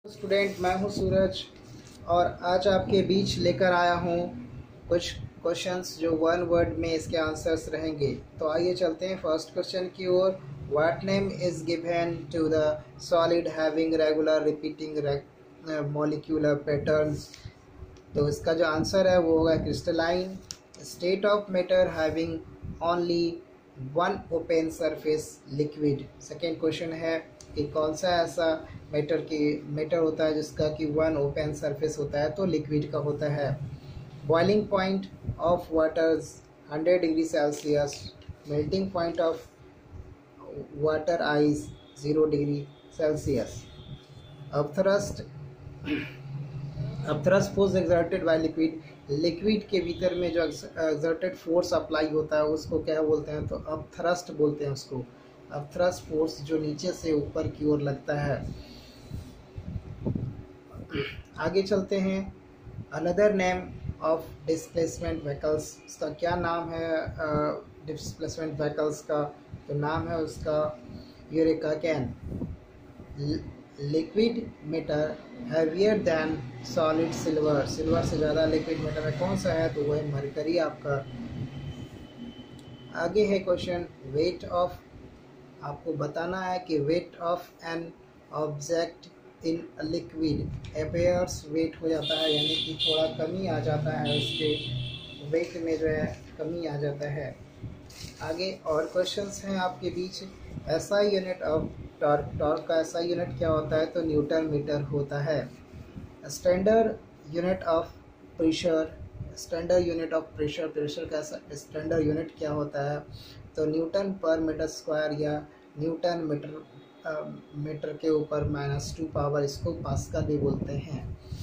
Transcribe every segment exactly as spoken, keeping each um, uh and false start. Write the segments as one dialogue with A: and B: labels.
A: Student, मैं हूं सूरज और आज आपके बीच लेकर आया हूं कुछ क्वेश्चंस जो वन वर्ड में इसके आंसर्स रहेंगे। तो आइए चलते हैं फर्स्ट क्वेश्चन की ओर। What name is given to the solid having regular repeating molecular patterns. तो इसका जो आंसर है वो होगा crystalline. State of matter having only one open surface liquid. Second question है कि कौन सा ऐसा मैटर की मैटर होता है जिसका कि वन ओपन सरफेस होता है, तो लिक्विड का होता है। Boiling point of waters hundred degree Celsius. Melting point of water ice zero degree Celsius. अब थ्रस्ट अब thrust force exerted by liquid. Liquid के भीतर में जो एक्सर्टेड फोर्स अप्लाई होता है उसको क्या बोलते हैं, तो अब थ्रस्ट बोलते हैं उसको। अब थ्रस्ट फोर्स जो नीचे से ऊपर की ओर लगता है। आगे चलते हैं। Another name of displacement vehicles. इसका क्या नाम है डिस्प्लेसमेंट व्हीकल्स का? तो नाम है उसका eureka can. Liquid matter heavier than solid silver. Silver से ज़्यादा लिक्विड मैटर में कौन सा है, तो वो है मरकरी आपका। आगे है क्वेश्चन वेट ऑफ। आपको बताना है कि weight of an object in liquid appears. Weight हो जाता है यानी कि थोड़ा कमी आ जाता है, उसके वेट में जो है कमी आ जाता है। आगे और क्वेश्चंस हैं आपके बीच। ऐसा यूनिट ऑफ टॉर्क। टॉर्क का ऐसा यूनिट क्या होता है, तो न्यूटन मीटर होता है। Standard unit of pressure. Standard unit of pressure. Pressure का स्टैंडर्ड यूनिट क्या होता है, तो न्यूटन पर मीटर स्क्वायर या न्यूटन मीटर मीटर के ऊपर माइनस टू पावर, इसको पास्कल भी बोलते हैं।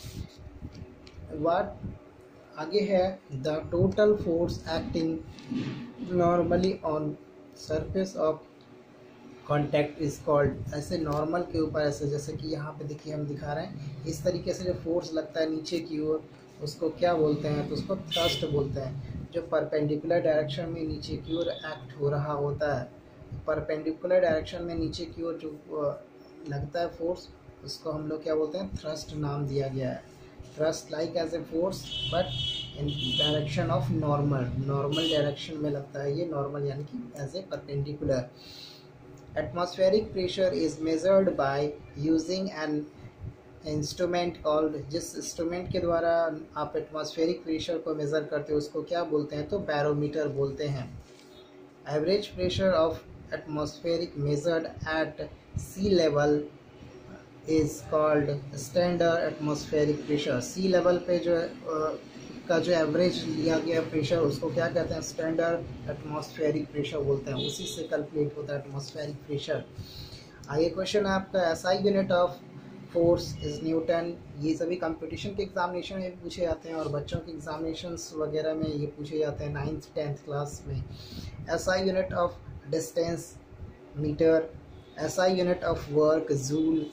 A: वाट आगे है the total force acting normally on surface of contact is called. ऐसे नॉर्मल के ऊपर ऐसे जैसे कि यहाँ पे देखिए हम दिखा रहे हैं, इस तरीके से जो फोर्स लगता है नीचे की ओर उसको क्या बोलते हैं, तो उसको थ्रस्ट बोलते हैं। जो परपेंडिकुलर डायरेक्शन में नीचे की ओर एक्ट हो रहा होता है, परपेंडिकुलर डायरेक्शन में नीचे की ओर जो लगता है फोर्स, उसको हम लोग क्या बोलते हैं, थ्रस्ट नाम दिया गया है। Thrust like as a force but in direction of normal. Normal direction में लगता है ये, नॉर्मल यानी कि as a perpendicular. Atmospheric pressure is measured by using an instrument called. जिस इंस्ट्रूमेंट के द्वारा आप एटमॉस्फेरिक प्रेशर को मेज़र करते हो उसको क्या बोलते हैं, तो बैरोमीटर बोलते हैं। Average pressure of atmospheric measured at sea level is called standard atmospheric pressure. Sea level पे जो uh, का जो एवरेज लिया गया प्रेशर उसको क्या कहते हैं, स्टैंडर्ड एटमॉस्फेरिक प्रेशर बोलते हैं। उसी से कैलकुलेट होता है एटमॉस्फेरिक प्रेशर। आगे क्वेश्चन है आपका SI unit of force is newton. ये सभी कंपटीशन के एग्जामिनेशन में पूछे जाते हैं और बच्चों के एग्जामिनेशंस वगैरह में ये पूछे जाते हैं नाइन्थ टेंथ क्लास में। SI unit of distance metre. SI unit of work joule.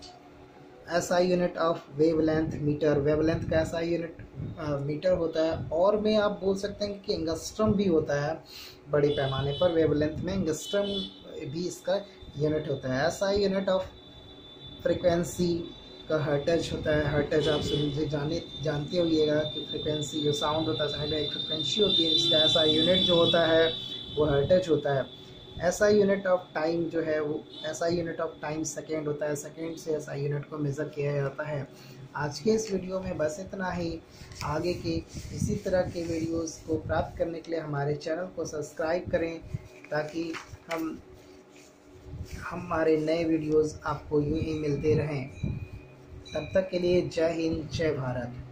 A: SI unit of wavelength metre. Wavelength का एसआई यूनिट मीटर होता है। और में आप बोल सकते हैं कि एंगस्ट्रम भी होता है बड़े पैमाने पर। वेवलेंथ में एंगस्ट्रम भी इसका यूनिट होता है। एसआई यूनिट ऑफ फ्रिक्वेंसी का हर्टेज होता है। हर्टेज आप समझे जाने जानते होइएगा कि फ्रिक्वेंसी जो साउंड होता है साउंड में एक फ्रिक्वेंसी होती है, इसका ऐसा यूनिट जो होता है वो हर्टेज होता है। ऐसा यूनिट ऑफ टाइम जो है वो ऐसा यूनिट ऑफ टाइम सेकेंड होता है। सेकेंड से ऐसा यूनिट को मेज़र किया जाता है। आज के इस वीडियो में बस इतना ही। आगे के इसी तरह के वीडियोस को प्राप्त करने के लिए हमारे चैनल को सब्सक्राइब करें ताकि हम हमारे नए वीडियोस आपको यूं ही मिलते रहें। तब तक के लिए जय हिंद, जय भारत।